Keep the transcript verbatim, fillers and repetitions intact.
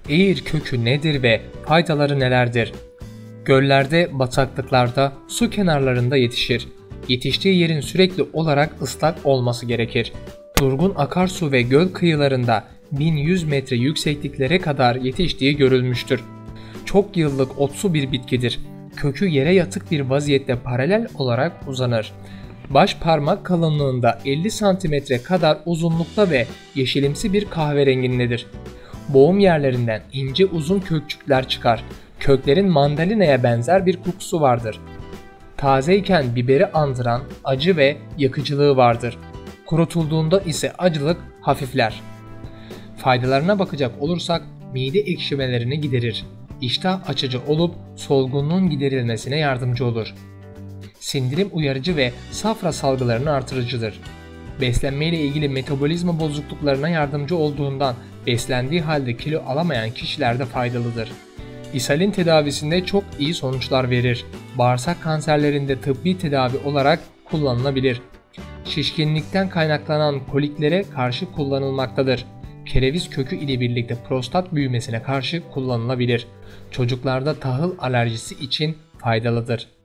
Eğir kökü nedir ve faydaları nelerdir? Göllerde, bataklıklarda, su kenarlarında yetişir. Yetiştiği yerin sürekli olarak ıslak olması gerekir. Durgun akarsu ve göl kıyılarında bin yüz metre yüksekliklere kadar yetiştiği görülmüştür. Çok yıllık otsu bir bitkidir. Kökü yere yatık bir vaziyette paralel olarak uzanır. Baş parmak kalınlığında elli santimetre kadar uzunlukta ve yeşilimsi bir kahverengindedir. Boğum yerlerinden ince uzun kökçükler çıkar. Köklerin mandalinaya benzer bir kokusu vardır. Tazeyken biberi andıran acı ve yakıcılığı vardır. Kurutulduğunda ise acılık hafifler. Faydalarına bakacak olursak mide ekşimelerini giderir. İştah açıcı olup solgunluğun giderilmesine yardımcı olur. Sindirim uyarıcı ve safra salgılarını artırıcıdır. Beslenme ile ilgili metabolizma bozukluklarına yardımcı olduğundan beslendiği halde kilo alamayan kişilerde faydalıdır. İshalin tedavisinde çok iyi sonuçlar verir. Bağırsak kanserlerinde tıbbi tedavi olarak kullanılabilir. Şişkinlikten kaynaklanan koliklere karşı kullanılmaktadır. Kereviz kökü ile birlikte prostat büyümesine karşı kullanılabilir. Çocuklarda tahıl alerjisi için faydalıdır.